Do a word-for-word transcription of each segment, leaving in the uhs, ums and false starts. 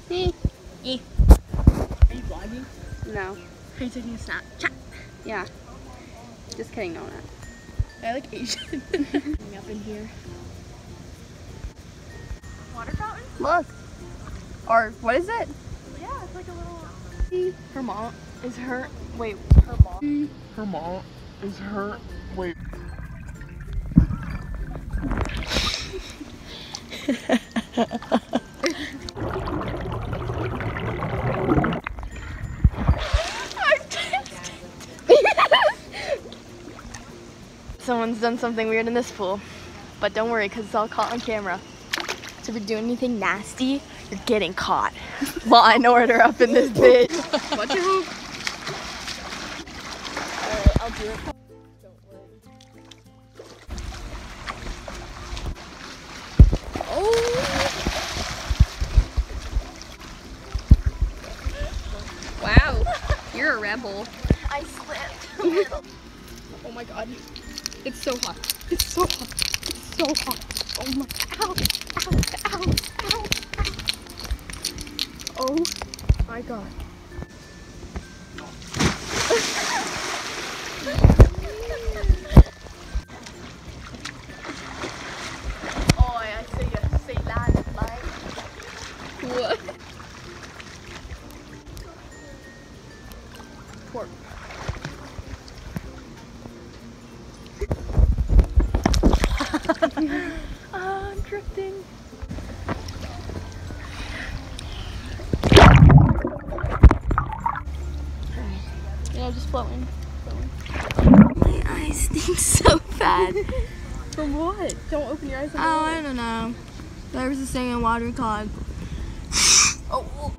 Eh. Eh. Are you vlogging? No. Are you taking a snap? Chat. Yeah. Just kidding, no, not. I like Asian. Up in here. Water fountain? Look. Or what is it? Yeah, it's like a little. Her mom is her. Wait, her mom. Her mom is her. Wait. Someone's done something weird in this pool, but don't worry because it's all caught on camera. So if you're doing anything nasty, you're getting caught. Law and order up in this bitch. Watch your home. Alright, I'll do it. Don't worry. Oh. Wow. You're a rebel. I slipped a little. Oh my god. It's so hot. It's so hot. It's so hot. Oh my. Ow. Ow. Ow. Ow. Ow. Oh my god. Oh, I see you. Say that, like. What? Pork. Ah, I'm drifting. Yeah, just floating. floating. My eyes stink so bad. From what? Don't open your eyes. Oh, I don't know. There was a singing water clog. Oh.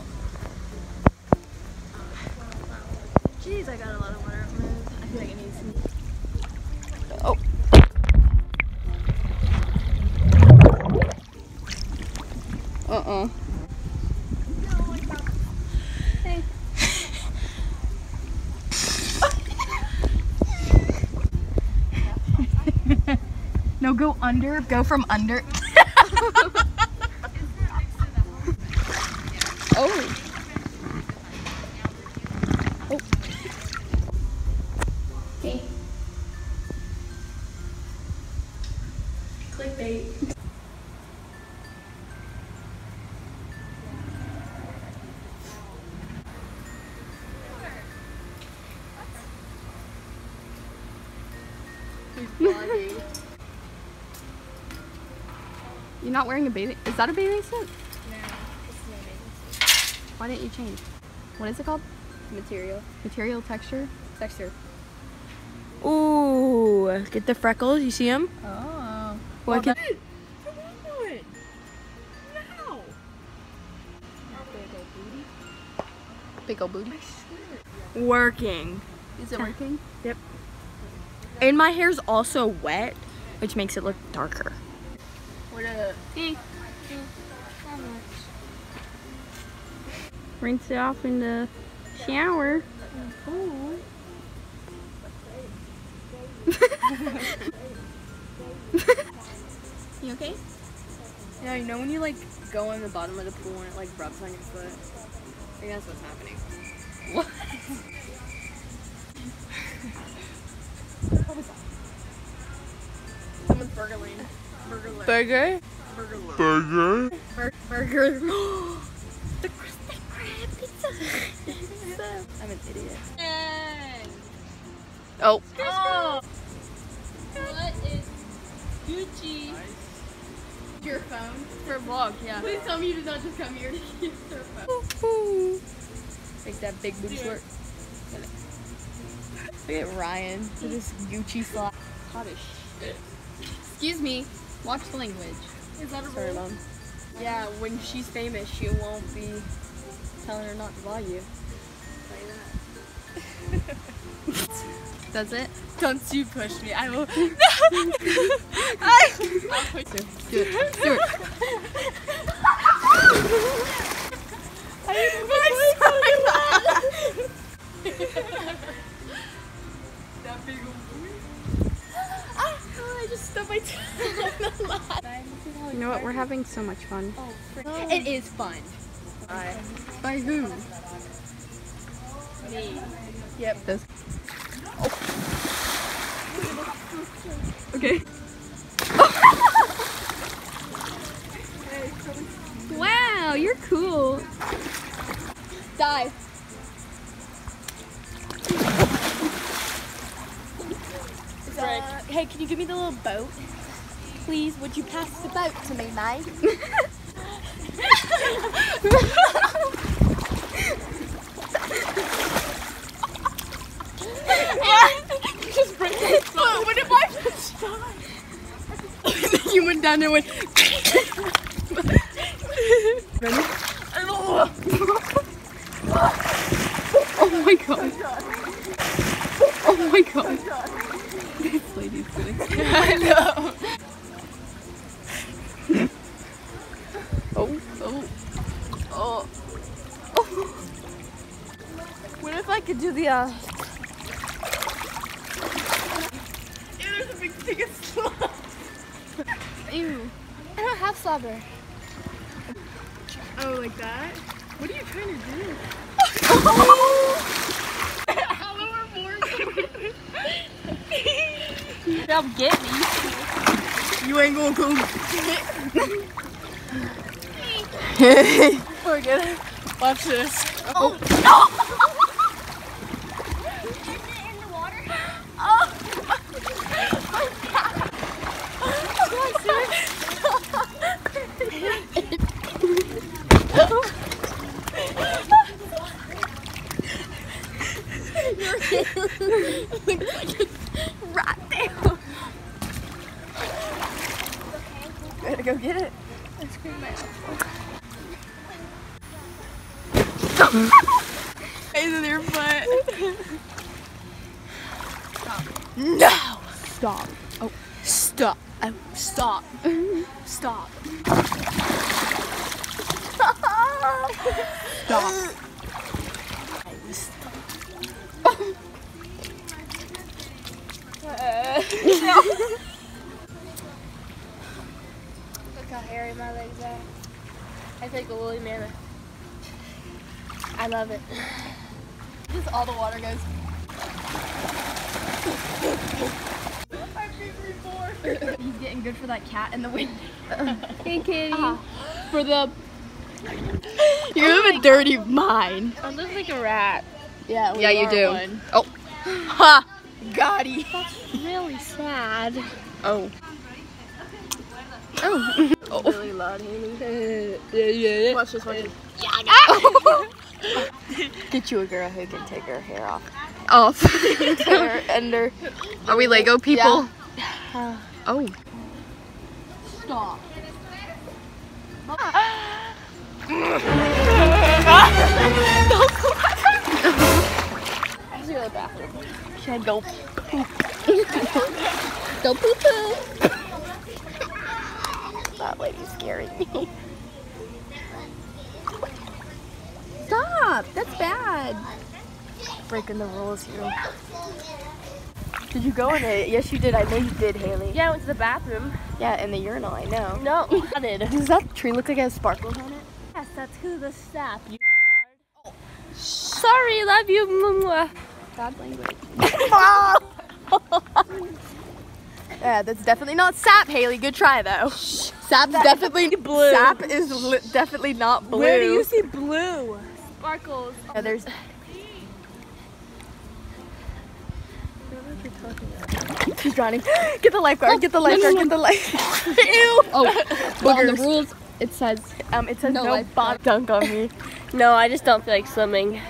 Jeez, I got a lot of water on my eyes. I feel like I need some. Oh. Uh-uh. Hey. No, go under. Go from under. Oh. Oh. Hey. Clickbait. You're not wearing a bathing. Is that a bathing suit? No, this is my bathing suit. Why didn't you change? What is it called? Material. Material, texture? Texture. Ooh, get the freckles. You see them? Oh. What can? Big ol' booty. Working. Is it working? Yep. And my hair's also wet, which makes it look darker. What a. Rinse it off in the shower. Ooh. You okay? Yeah, you know when you like go in the bottom of the pool and it like rubs on your foot? I think that's what's happening. What? Someone's burger lane. Burger lane. Burger? Burger lane. Burger. Bur burger. The Krusty Krab pizza. I'm an idiot. Oh. Oh. What is Gucci? Your phone for a vlog, yeah. Please tell me you did not just come here to use their phone. Make that big booty squirt. Look at Ryan with this Gucci slot. Hot as shit. Excuse me. Watch the language. Is that a Sorry, rule? Mom. Yeah, when she's famous, she won't be telling her not to vlog you. Like that. Does it? Don't you push me. I will. I I'll push you. do it. Do it. That big old boy. Ah, I just stubbed my toe on the line. You know what? We're having so much fun. Oh, frick. It is fun. By who? Me. Yep. This. Oh. Okay. Wow, you're cool. Dive. Uh, hey, can you give me the little boat? Please, would you pass the boat to me, mate? Just bring it. Oh, what if I just died? You went down there and went. Ready? Oh my god. Oh my god. This lady's gonna. I know. Oh, oh, Oh. Oh. What if I could do the uh Ew, there's a big thing of slobber. ew. I don't have slobber. Oh, like that? What are you trying to do? They'll get me. You ain't gonna come. Forget it. Watch this. Oh. Right there. Gotta go get it. Ice cream man. Into their butt. No! Stop. Oh, Stop. Oh, stop. Stop. stop. Look how hairy my legs are. I take a woolly mammoth. I love it. Just all the water goes. He's getting good for that cat in the wind. Hey, kitty. Uh-huh. For the. You have a dirty mind. I look like a rat. Yeah, we yeah, you are do. one. Oh, ha, got he. Really sad. Oh. Oh. Oh. Really loud, Haley. Yeah, yeah, yeah. Watch this, watch this. Get you a girl who can take her hair off. Off. Her under. Are we Lego people? Yeah. Oh. Stop. I have to go to the bathroom. Should I go poop? Go poo poo. That lady's scaring me. Stop. That's bad. Breaking the rules here. Did you go in it? Yes, you did. I know you did, Haley. Yeah, I went to the bathroom. Yeah, in the urinal, I know. No, I did. Does that tree look like it has sparkles on it? Yes, that's who the sap. You oh. Sorry, love you. Bad language. Yeah, that's definitely not sap, Haley. Good try, though. Sap's definitely blue. Sap is li definitely not blue. Where do you see blue? Sparkles? Yeah, there's... She's drowning. Get the lifeguard. Get the lifeguard. Get the lifeguard. Ew. Oh, well, on the Boogers. rules it says Um, it says No no, lifeguard. bot dunk on me. No, I just don't feel like swimming.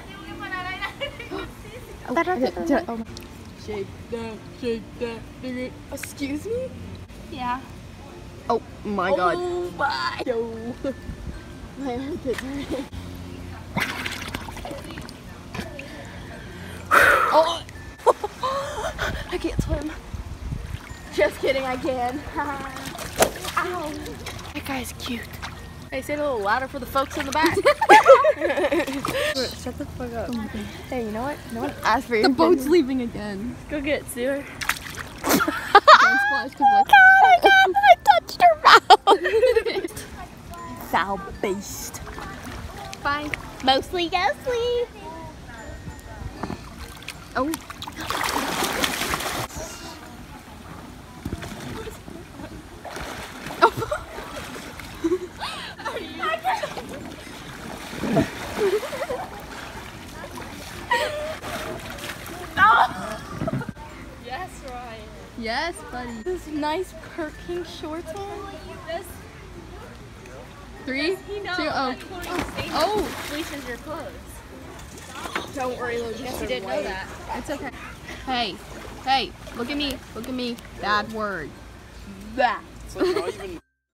oh, did- did- oh my- shake that, shake that, dig it. Excuse me? Yeah. Oh my god. Oh my. Yo. My armpit's hurting. Oh. I can't swim. Just kidding, I can. Ow. That guy's cute. Hey, say it a little louder for the folks in the back. Shut the fuck up. Oh Hey, you know what? No one asked for your the boat's opinion. leaving again. Go get it, Sue. Don't splash, 'cause look. Oh my god, I touched her mouth. Foul beast. Bye. Mostly ghostly. Oh. Yes, Ryan. Yes, buddy. This nice per pink shorts on. Three, two, oh. Oh, fleeces your clothes. Don't worry, Logan. Guess you didn't know that. It's okay. Hey, hey, look at me, look at me. Bad word. That. It's like not even